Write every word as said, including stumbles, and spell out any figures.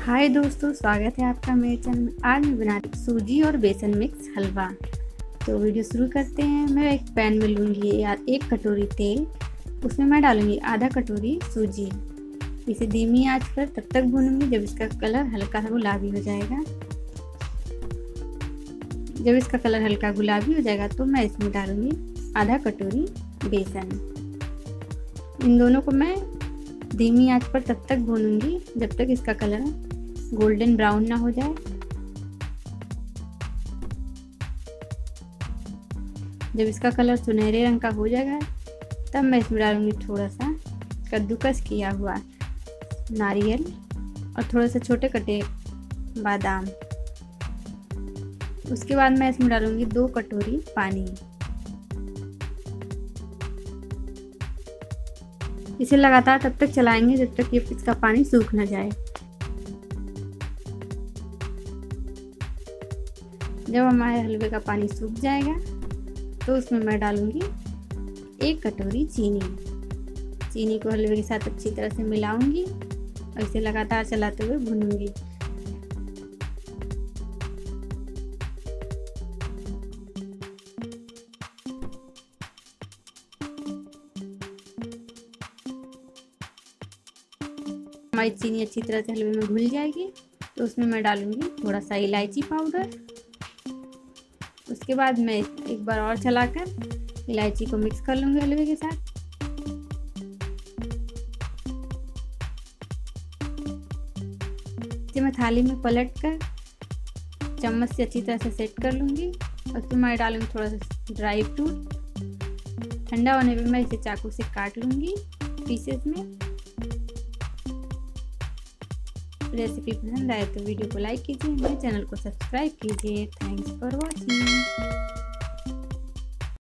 हाय दोस्तों, स्वागत है आपका मेरे चैनल में। आज मैं बना रही सूजी और बेसन मिक्स हलवा। तो वीडियो शुरू करते हैं। मैं एक पैन में लूँगी यार एक कटोरी तेल, उसमें मैं डालूँगी आधा कटोरी सूजी। इसे धीमी आंच पर तब तक भूनूंगी जब इसका कलर हल्का गुलाबी हो जाएगा। जब इसका कलर हल्का गुलाबी हो जाएगा तो मैं इसमें डालूँगी आधा कटोरी बेसन। इन दोनों को मैं धीमी आंच पर तब तक भूनूंगी जब तक इसका कलर गोल्डन ब्राउन ना हो जाए। जब इसका कलर सुनहरे रंग का हो जाएगा तब मैं इसमें डालूंगी थोड़ा सा कद्दूकस किया हुआ नारियल और थोड़े से छोटे कटे बादाम। उसके बाद मैं इसमें डालूंगी दो कटोरी पानी। इसे लगातार तब तक चलाएंगे जब तक ये इसका पानी सूख ना जाए। जब हमारे हलवे का पानी सूख जाएगा तो उसमें मैं डालूंगी एक कटोरी चीनी। चीनी को हलवे के साथ अच्छी तरह से मिलाऊंगी और इसे लगातार चलाते हुए भूनूंगी। हमारी चीनी अच्छी तरह से हलवे में घुल जाएगी तो उसमें मैं डालूंगी थोड़ा सा इलायची पाउडर। उसके बाद मैं एक बार और चलाकर इलायची को मिक्स कर लूँगी हलवे के साथ। इसे मैं थाली में पलट कर चम्मच से अच्छी तरह से सेट कर लूँगी और उसमें मैं डालूँगी थोड़ा सा ड्राई फ्रूट। ठंडा होने पे मैं इसे चाकू से काट लूँगी पीसेस में। रेसिपी पसंद आए तो वीडियो को लाइक कीजिए, मेरे चैनल को सब्सक्राइब कीजिए। Thanks for watching.